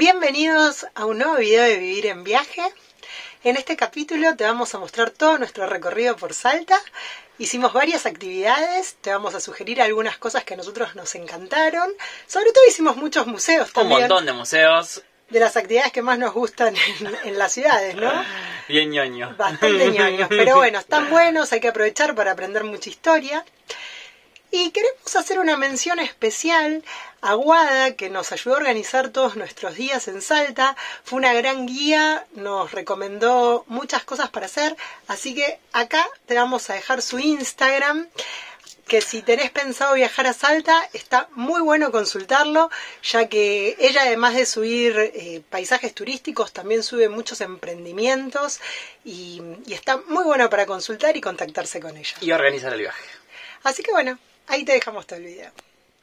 Bienvenidos a un nuevo video de Vivir en Viaje. En este capítulo te vamos a mostrar todo nuestro recorrido por Salta. Hicimos varias actividades, te vamos a sugerir algunas cosas que a nosotros nos encantaron. Sobre todo hicimos muchos museos también. Un montón de museos. De las actividades que más nos gustan en las ciudades, ¿no? Bien ñoño. Bastante ñoños, pero bueno, están buenos, hay que aprovechar para aprender mucha historia. Y queremos hacer una mención especial a Guada, que nos ayudó a organizar todos nuestros días en Salta. Fue una gran guía, nos recomendó muchas cosas para hacer, así que acá te vamos a dejar su Instagram, que si tenés pensado viajar a Salta, está muy bueno consultarlo, ya que ella, además de subir paisajes turísticos, también sube muchos emprendimientos y está muy bueno para consultar y contactarse con ella. Y organizar el viaje. Así que bueno, ahí te dejamos todo el video.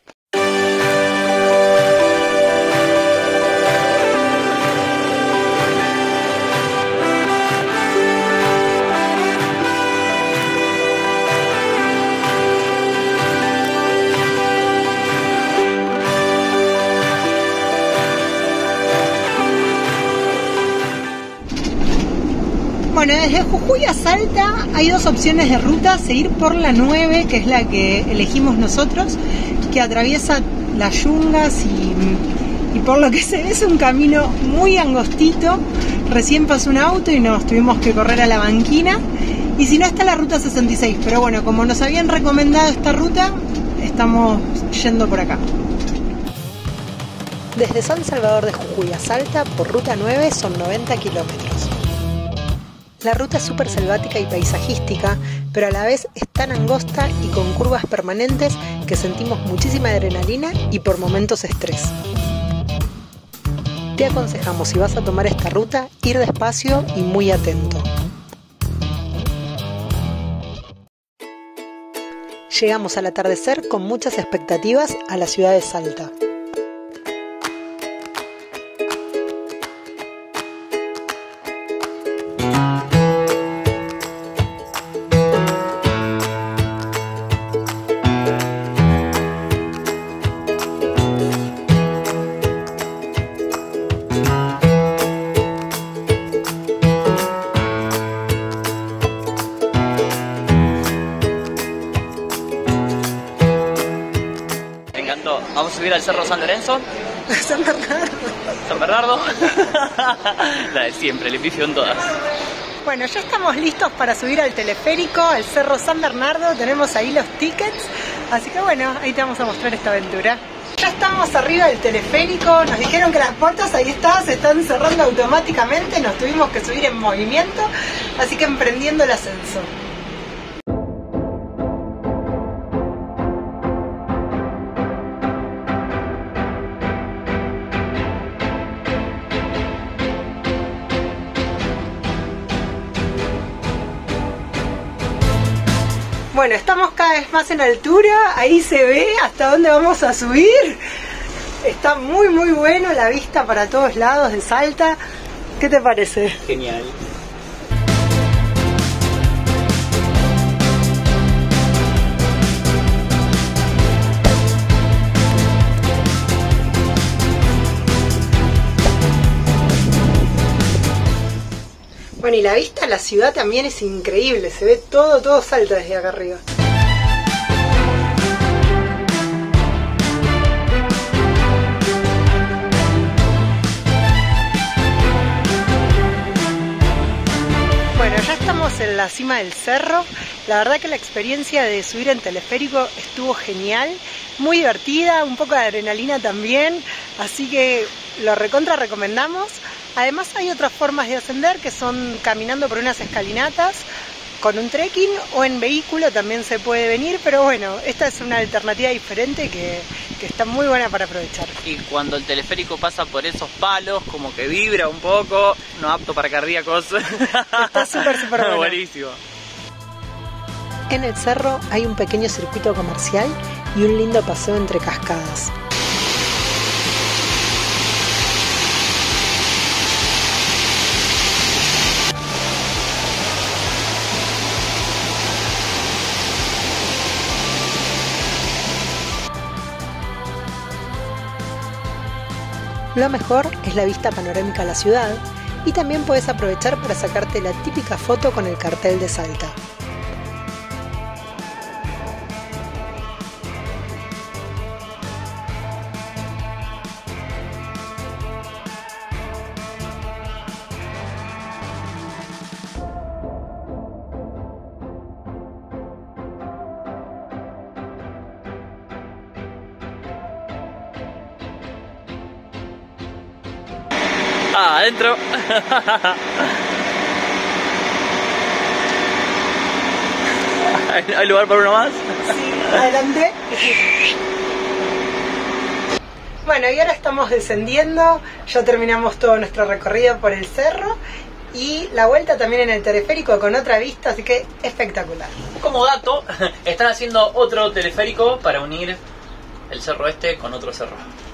Bueno, desde Jujuy a Salta hay dos opciones de ruta: seguir por la 9, que es la que elegimos nosotros, que atraviesa las yungas y por lo que se ve es un camino muy angostito. Recién pasó un auto y nos tuvimos que correr a la banquina. Y si no, está la ruta 66, pero bueno, como nos habían recomendado esta ruta, estamos yendo por acá. Desde San Salvador de Jujuy a Salta por ruta 9 son 90 kilómetros. La ruta es súper selvática y paisajística, pero a la vez es tan angosta y con curvas permanentes que sentimos muchísima adrenalina y por momentos estrés. Te aconsejamos, si vas a tomar esta ruta, ir despacio y muy atento. Llegamos al atardecer con muchas expectativas a la ciudad de Salta. Vamos a subir al Cerro San Lorenzo. San Bernardo. San Bernardo. La de siempre, le pifio en todas. Bueno, ya estamos listos para subir al teleférico, al Cerro San Bernardo. Tenemos ahí los tickets. Así que bueno, ahí te vamos a mostrar esta aventura. Ya estamos arriba del teleférico. Nos dijeron que las puertas, ahí está, se están cerrando automáticamente. Nos tuvimos que subir en movimiento. Así que emprendiendo el ascenso. Bueno, estamos cada vez más en altura, ahí se ve hasta dónde vamos a subir. Está muy bueno la vista para todos lados de Salta. ¿Qué te parece? Genial. Bueno, y la vista a la ciudad también es increíble, se ve todo Salta desde acá arriba. Bueno, ya estamos en la cima del cerro. La verdad que la experiencia de subir en teleférico estuvo genial, muy divertida, un poco de adrenalina también, así que lo recontra recomendamos. Además hay otras formas de ascender, que son caminando por unas escalinatas, con un trekking, o en vehículo también se puede venir, pero bueno, esta es una alternativa diferente que está muy buena para aprovechar. Y cuando el teleférico pasa por esos palos, como que vibra un poco, no apto para cardíacos. Está súper bueno. Buenísimo. En el cerro hay un pequeño circuito comercial y un lindo paseo entre cascadas. Lo mejor es la vista panorámica a la ciudad y también puedes aprovechar para sacarte la típica foto con el cartel de Salta. Adentro. ¿Hay lugar para uno más? Sí, adelante. Bueno, y ahora estamos descendiendo, ya terminamos todo nuestro recorrido por el cerro y la vuelta también en el teleférico con otra vista, así que espectacular. Como dato, están haciendo otro teleférico para unir el cerro este con otro cerro.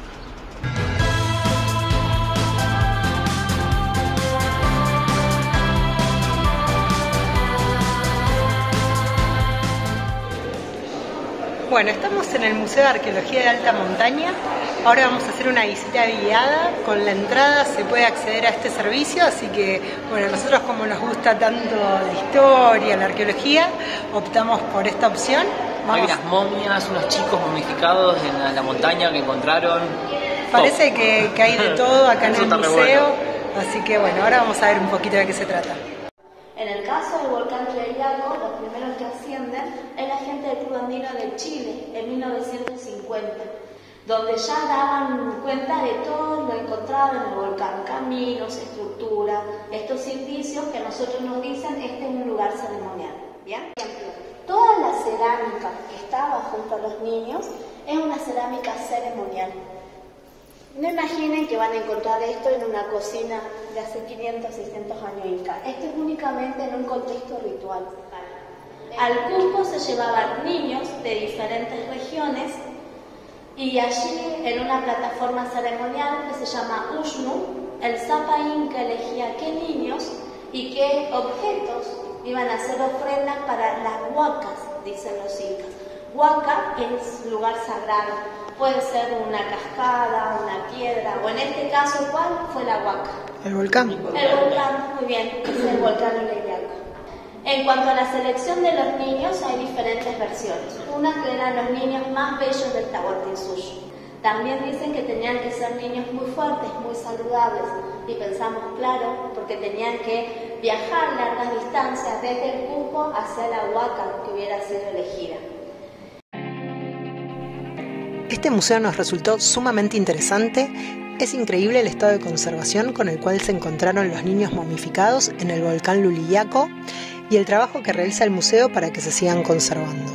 Bueno, estamos en el Museo de Arqueología de Alta Montaña. Ahora vamos a hacer una visita guiada. Con la entrada se puede acceder a este servicio, así que, bueno, nosotros como nos gusta tanto la historia, la arqueología, optamos por esta opción. Hay unas momias, unos chicos momificados en la montaña que encontraron. Parece que hay de todo acá en el museo, bueno. Así que, bueno, ahora vamos a ver un poquito de qué se trata. En el caso del volcán Liliaco, los primeros que ascienden es la gente del Club Andino de Chile en 1950, donde ya daban cuenta de todo lo encontrado en el volcán, caminos, estructuras, estos indicios que a nosotros nos dicen este es un lugar ceremonial. ¿Bien? Toda la cerámica que estaba junto a los niños es una cerámica ceremonial. No imaginen que van a encontrar esto en una cocina de hace 500, 600 años inca. Esto es únicamente en un contexto ritual. Al Cusco se llevaban niños de diferentes regiones y allí, en una plataforma ceremonial que se llama Ushnu, el Zapa Inca elegía qué niños y qué objetos iban a hacer ofrendas para las huacas, dicen los incas. Huaca es lugar sagrado. Puede ser una cascada, una piedra, o en este caso, ¿cuál fue la huaca? El volcán. El volcán, muy bien, es el volcán Liliaco. En cuanto a la selección de los niños, hay diferentes versiones. Una que eran los niños más bellos del Tahuantinsuyo. También dicen que tenían que ser niños muy fuertes, muy saludables. Y pensamos, claro, porque tenían que viajar largas distancias desde el Cusco hacia la huaca que hubiera sido elegida. Este museo nos resultó sumamente interesante. Es increíble el estado de conservación con el cual se encontraron los niños momificados en el volcán Liliaco y el trabajo que realiza el museo para que se sigan conservando.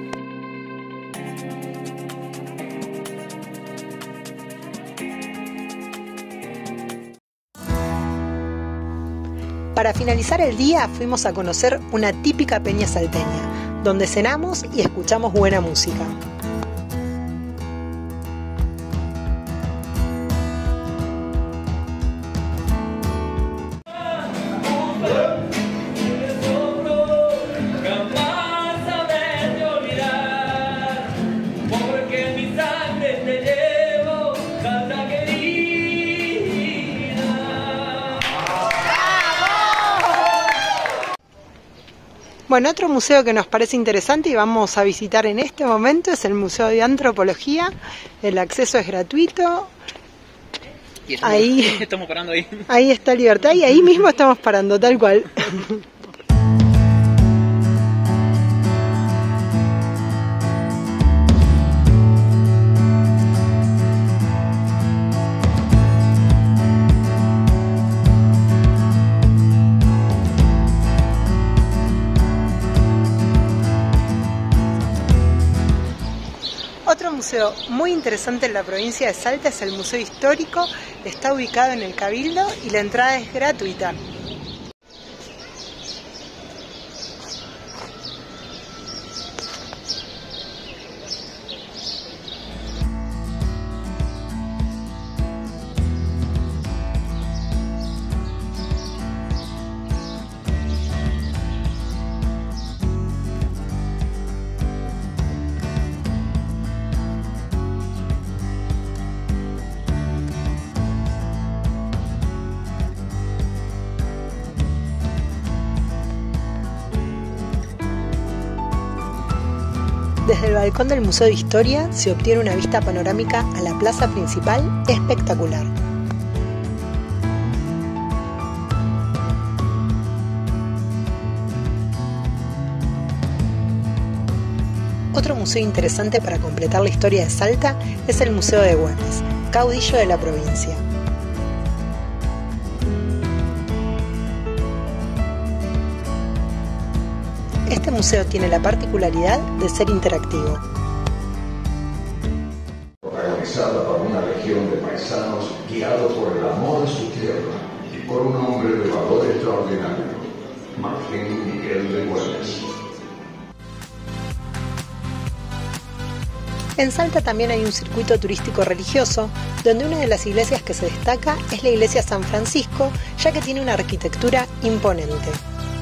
Para finalizar el día fuimos a conocer una típica peña salteña, donde cenamos y escuchamos buena música. Bueno, otro museo que nos parece interesante y vamos a visitar en este momento es el Museo de Antropología. El acceso es gratuito. Ahí estamos parando ahí. Ahí está Libertad y ahí mismo estamos parando, tal cual. Otro museo muy interesante en la provincia de Salta es el Museo Histórico. Está ubicado en el Cabildo y la entrada es gratuita. Desde el balcón del Museo de Historia se obtiene una vista panorámica a la plaza principal espectacular. Otro museo interesante para completar la historia de Salta es el Museo de Güemes, caudillo de la provincia. Este museo tiene la particularidad de ser interactivo. Protagonizada por una legión de paisanos guiados por el amor de su tierra y por un hombre de valor extraordinario, Martín Miguel de Güemes. En Salta también hay un circuito turístico religioso, donde una de las iglesias que se destaca es la iglesia San Francisco, ya que tiene una arquitectura imponente.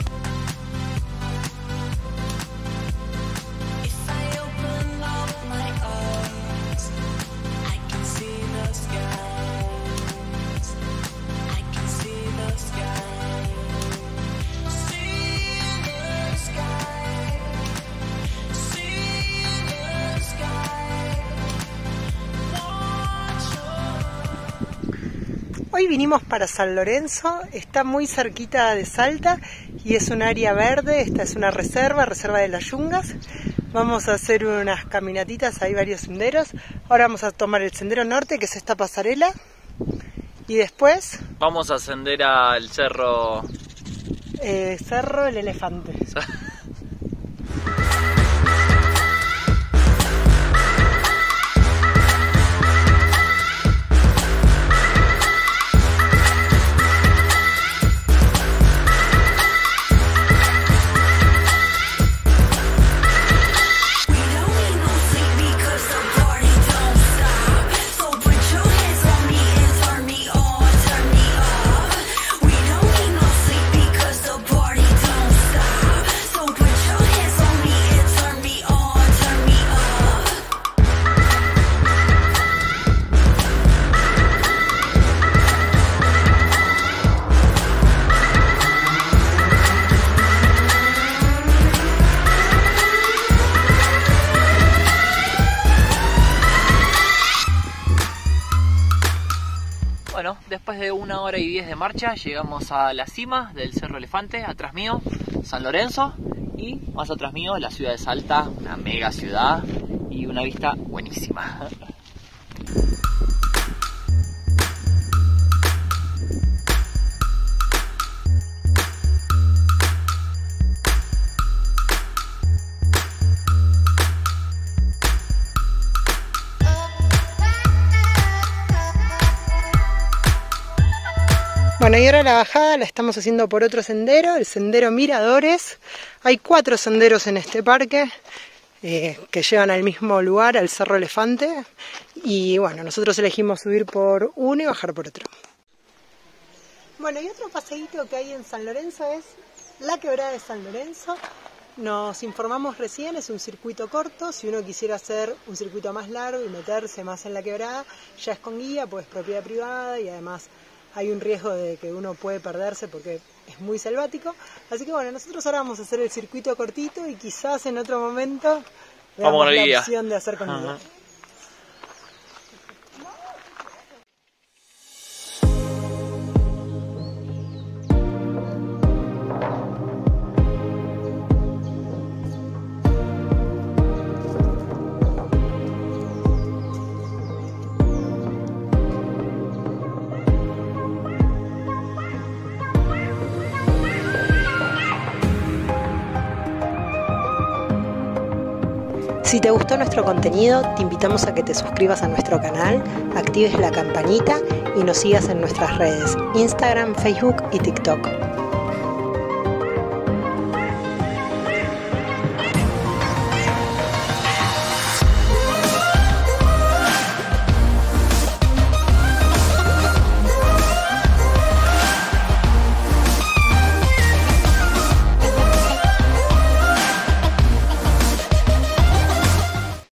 Hoy vinimos para San Lorenzo, está muy cerquita de Salta y es un área verde, esta es una reserva de las Yungas. Vamos a hacer unas caminatitas, hay varios senderos. Ahora vamos a tomar el sendero norte, que es esta pasarela, y después vamos a ascender al cerro... Cerro El Elefante. Bueno, después de 1 hora y 10 de marcha llegamos a la cima del Cerro Elefante, atrás mío San Lorenzo y más atrás mío la ciudad de Salta, una mega ciudad y una vista buenísima. Bueno, y ahora la bajada la estamos haciendo por otro sendero, el sendero Miradores. Hay 4 senderos en este parque que llevan al mismo lugar, al Cerro Elefante. Y bueno, nosotros elegimos subir por uno y bajar por otro. Bueno, y otro paseíto que hay en San Lorenzo es la Quebrada de San Lorenzo. Nos informamos recién, es un circuito corto. Si uno quisiera hacer un circuito más largo y meterse más en la quebrada, ya es con guía, pues es propiedad privada y además hay un riesgo de que uno puede perderse porque es muy selvático. Así que bueno, nosotros ahora vamos a hacer el circuito cortito y quizás en otro momento veamos la opción de hacer con guía. Si te gustó nuestro contenido, te invitamos a que te suscribas a nuestro canal, actives la campanita y nos sigas en nuestras redes, Instagram, Facebook y TikTok.